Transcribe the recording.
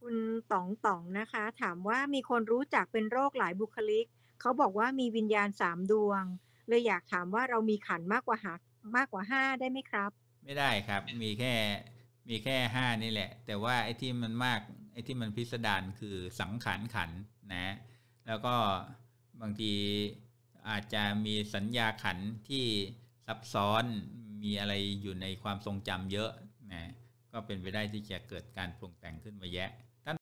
คุณต๋องต๋องนะคะถามว่ามีคนรู้จักเป็นโรคหลายบุคลิกเขาบอกว่ามีวิญญาณ3 ดวงเลยอยากถามว่าเรามีขันธ์มากกว่า5ได้ไหมครับไม่ได้ครับมีแค่5นี่แหละแต่ว่าไอ้ที่มันมากไอ้ที่มันพิสดารคือสังขารขันธ์นะแล้วก็บางทีอาจจะมีสัญญาขันธ์ที่ซับซ้อนมีอะไรอยู่ในความทรงจำเยอะนะก็เป็นไปได้ที่จะเกิดการปรุงแต่งขึ้นมาแยะ